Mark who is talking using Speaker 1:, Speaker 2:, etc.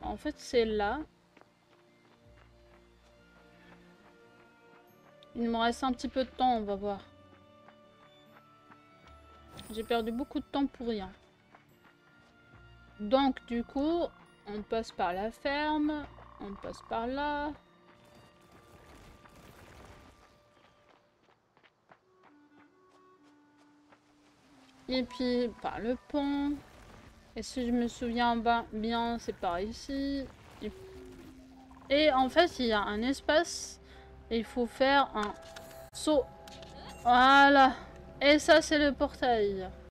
Speaker 1: En fait, c'est là. Il me reste un petit peu de temps, on va voir. J'ai perdu beaucoup de temps pour rien. Donc, du coup, on passe par la ferme. On passe par là. Et puis, par le pont. Et si je me souviens bien, c'est par ici. Et en fait, il y a un espace. Et il faut faire un saut. Voilà. Et ça, c'est le portail.